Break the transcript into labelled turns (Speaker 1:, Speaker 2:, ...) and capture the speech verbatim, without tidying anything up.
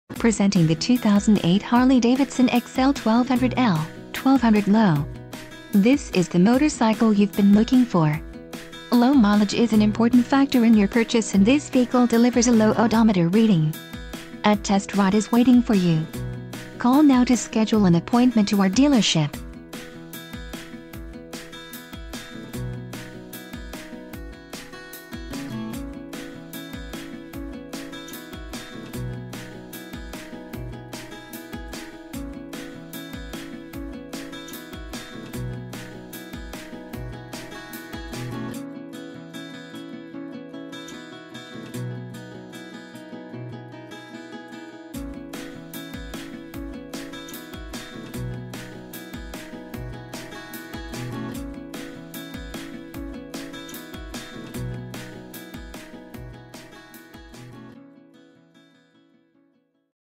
Speaker 1: Presenting the two thousand eight Harley-Davidson X L twelve hundred L, twelve hundred L O. This is the motorcycle you've been looking for. Low mileage is an important factor in your purchase, and this vehicle delivers a low odometer reading. A test ride is waiting for you. Call now to schedule an appointment to our dealership.